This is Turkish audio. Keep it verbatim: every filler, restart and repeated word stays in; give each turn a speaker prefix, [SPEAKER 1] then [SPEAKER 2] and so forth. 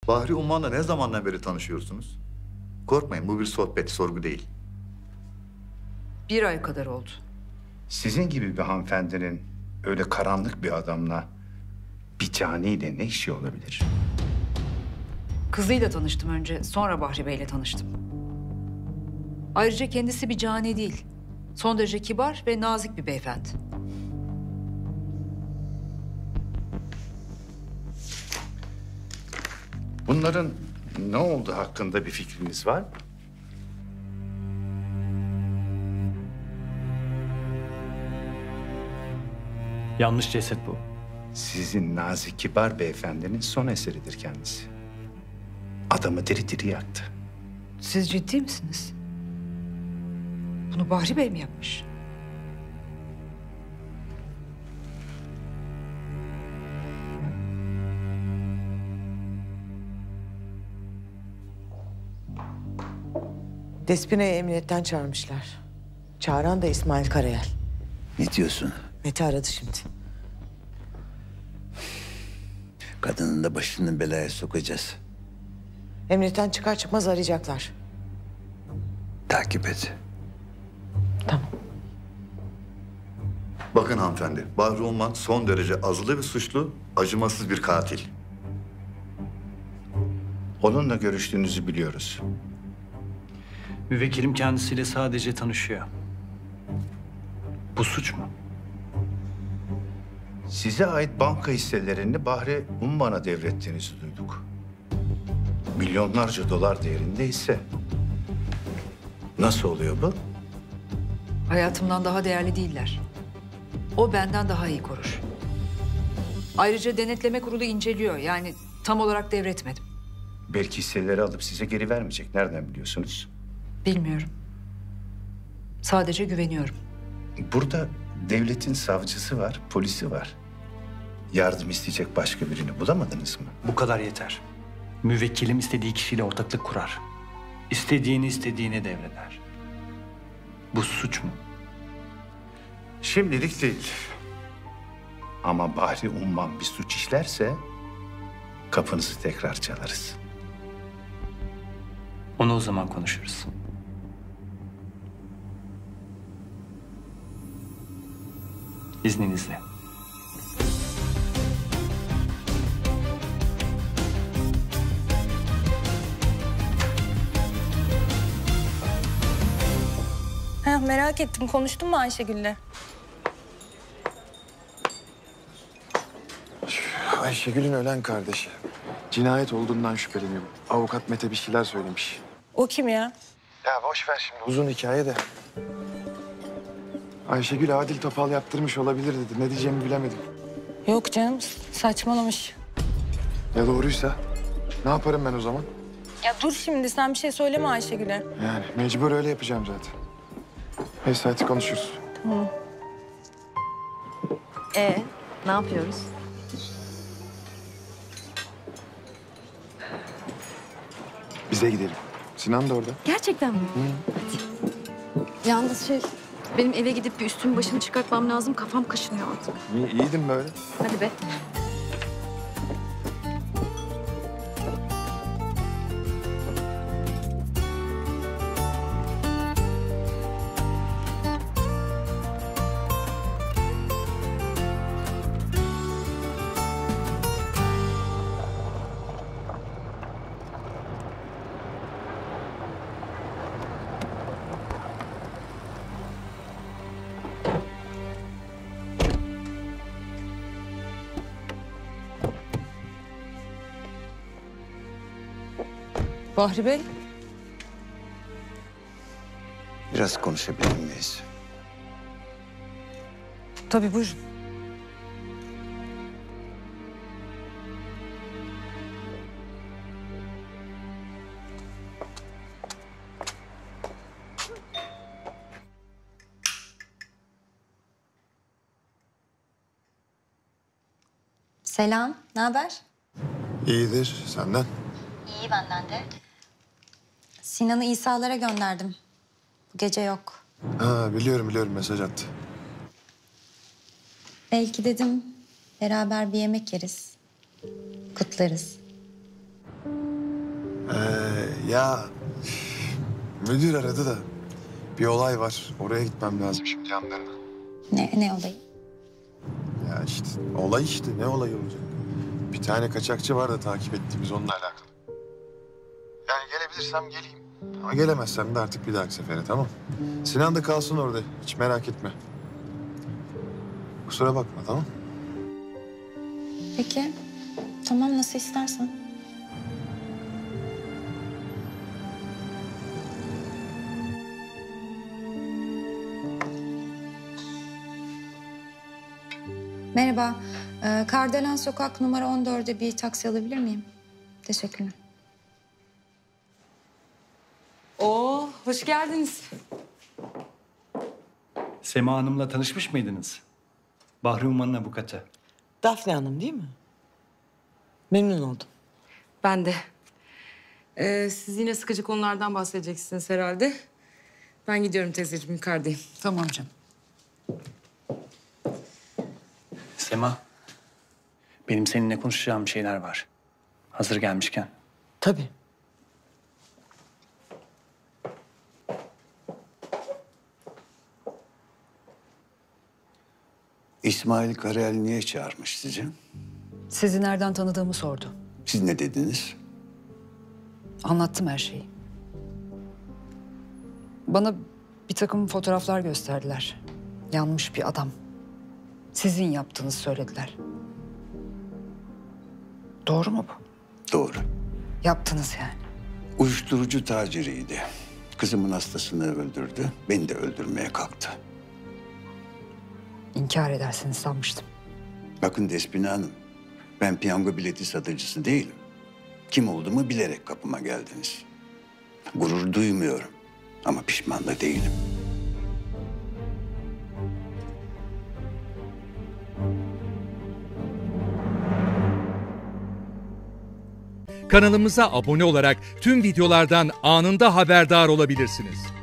[SPEAKER 1] Bahri Umman'la ne zamandan beri tanışıyorsunuz? Korkmayın, bu bir sohbet, sorgu değil.
[SPEAKER 2] Bir ay kadar oldu.
[SPEAKER 3] Sizin gibi bir hanımefendinin öyle karanlık bir adamla, bir caniyle ne işi olabilir?
[SPEAKER 2] Kızıyla tanıştım önce, sonra Bahri Bey'le tanıştım. Ayrıca kendisi bir cani değil. Son derece kibar ve nazik bir beyefendi.
[SPEAKER 3] Bunların ne oldu hakkında bir fikriniz var mı?
[SPEAKER 4] Yanlış ceset bu.
[SPEAKER 3] Sizin nazik kibar beyefendinin son eseridir kendisi. Adamı diri diri yaktı.
[SPEAKER 2] Siz ciddi misiniz? Bunu Bahri Bey mi yapmış?
[SPEAKER 5] Despina'yı emniyetten çağırmışlar. Çağıran da İsmail Karayel.
[SPEAKER 6] Ne diyorsun?
[SPEAKER 5] Mete aradı şimdi.
[SPEAKER 6] Kadının da başını belaya sokacağız.
[SPEAKER 5] Emniyetten çıkar çıkmaz arayacaklar.
[SPEAKER 6] Takip et.
[SPEAKER 5] Tamam.
[SPEAKER 1] Bakın hanımefendi, Bahri Umman son derece azılı bir suçlu, acımasız bir katil.
[SPEAKER 3] Onunla görüştüğünüzü biliyoruz.
[SPEAKER 4] Müvekkilim kendisiyle sadece tanışıyor. Bu suç mu?
[SPEAKER 3] Size ait banka hisselerini Bahri Umman'a devrettiğinizi duyduk. Milyonlarca dolar değerinde hisse. Nasıl oluyor bu?
[SPEAKER 2] Hayatımdan daha değerli değiller. O benden daha iyi korur. Ayrıca denetleme kurulu inceliyor. Yani tam olarak devretmedim.
[SPEAKER 3] Belki hisseleri alıp size geri vermeyecek. Nereden biliyorsunuz?
[SPEAKER 2] Bilmiyorum. Sadece güveniyorum.
[SPEAKER 3] Burada devletin savcısı var, polisi var. Yardım isteyecek başka birini bulamadınız mı?
[SPEAKER 4] Bu kadar yeter. Müvekkilim istediği kişiyle ortaklık kurar. İstediğini istediğine devreder. Bu suç mu?
[SPEAKER 3] Şimdilik değil. Ama Bahri Umman bir suç işlerse kapınızı tekrar çalarız.
[SPEAKER 4] Onu o zaman konuşuruz. İzninizle.
[SPEAKER 7] Ha, merak ettim. Konuştun mu Ayşegül'le?
[SPEAKER 8] Ayşegül'ün ölen kardeşi. Cinayet olduğundan şüpheleniyor. Avukat Mete bir şeyler söylemiş.
[SPEAKER 7] O kim ya?
[SPEAKER 8] Ya boş ver şimdi. Uzun hikaye de. Ayşegül Adil Topal yaptırmış olabilir dedi. Ne diyeceğimi bilemedim.
[SPEAKER 7] Yok canım, saçmalamış.
[SPEAKER 8] Ya doğruysa? Ne yaparım ben o zaman?
[SPEAKER 7] Ya dur şimdi, sen bir şey söyleme Ayşegül'e.
[SPEAKER 8] Yani mecbur öyle yapacağım zaten. Neyse hadi konuşuruz.
[SPEAKER 7] Tamam.
[SPEAKER 9] Ee, ne yapıyoruz?
[SPEAKER 8] Bize gidelim. Sinan da orada.
[SPEAKER 9] Gerçekten mi?
[SPEAKER 8] Hı.
[SPEAKER 9] Hadi. Yalnız şey, benim eve gidip bir üstümü başımı çıkartmam lazım. Kafam kaşınıyor artık.
[SPEAKER 8] İyi, iyiydin böyle.
[SPEAKER 9] Hadi be.
[SPEAKER 5] Bahri Bey.
[SPEAKER 6] Biraz konuşabilir miyiz?
[SPEAKER 5] Tabii buyurun.
[SPEAKER 10] Selam, ne haber?
[SPEAKER 8] İyidir, senden?
[SPEAKER 10] İyi benden de. Sinan'ı İsa'lara gönderdim. Bu gece yok.
[SPEAKER 8] Ha biliyorum biliyorum mesaj attı.
[SPEAKER 10] Belki dedim beraber bir yemek yeriz. Kutlarız.
[SPEAKER 8] Ya müdür aradı da bir olay var. Oraya gitmem lazım şimdi yanlarına.
[SPEAKER 10] Ne, ne olayı?
[SPEAKER 8] Ya işte olay işte ne olay olacak? Bir tane kaçakçı var da takip ettiğimiz onunla alakalı. Yani gelebilirsem geleyim. Ama gelemezsem de artık bir dahaki sefere, tamam. Sinan da kalsın orada, hiç merak etme. Kusura bakma, tamam.
[SPEAKER 10] Peki. Tamam, nasıl istersen. Merhaba. Ee, Kardelen Sokak numara on dörde bir taksi alabilir miyim? Teşekkürler.
[SPEAKER 11] Oo, hoş geldiniz.
[SPEAKER 4] Sema Hanım'la tanışmış mıydınız? Bahri Umman'ın avukatı.
[SPEAKER 5] Dafne Hanım değil mi? Memnun oldum.
[SPEAKER 11] Ben de. Ee, siz yine sıkıcı konulardan bahsedeceksiniz herhalde. Ben gidiyorum teyzeciğim, yukarıdayım.
[SPEAKER 2] Tamam canım.
[SPEAKER 4] Sema, benim seninle konuşacağım şeyler var. Hazır gelmişken.
[SPEAKER 5] Tabii.
[SPEAKER 6] İsmail Karayel niye çağırmış sizi?
[SPEAKER 2] Sizi nereden tanıdığımı sordu.
[SPEAKER 6] Siz ne dediniz?
[SPEAKER 2] Anlattım her şeyi. Bana bir takım fotoğraflar gösterdiler. Yanmış bir adam. Sizin yaptığınızı söylediler. Doğru mu bu?
[SPEAKER 6] Doğru.
[SPEAKER 2] Yaptınız yani.
[SPEAKER 6] Uyuşturucu taciriydi. Kızımın hastasını öldürdü. Beni de öldürmeye kalktı.
[SPEAKER 2] İnkar edersiniz sanmıştım.
[SPEAKER 6] Bakın Despina Hanım, ben piyango bileti satıcısı değilim. Kim olduğumu bilerek kapıma geldiniz. Gurur duymuyorum ama pişman da değilim.
[SPEAKER 12] Kanalımıza abone olarak tüm videolardan anında haberdar olabilirsiniz.